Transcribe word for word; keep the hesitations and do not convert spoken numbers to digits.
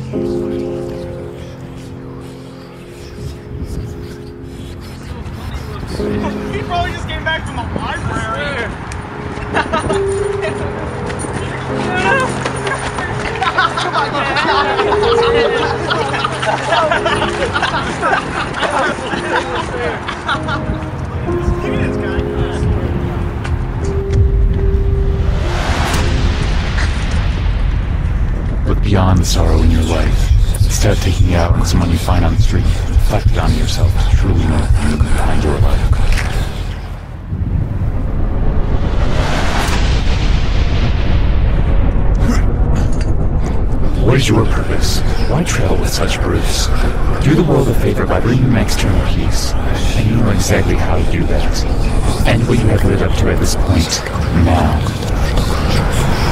He probably just came back from the library. Look beyond the sorrow in your life. Instead of taking it out on someone you find on the street, reflect on yourself to truly know who behind your life. What is your purpose? Why trail with such brutes? Do the world a favor by bringing them external peace, and you know exactly how to do that. And what you have lived up to at this point, now.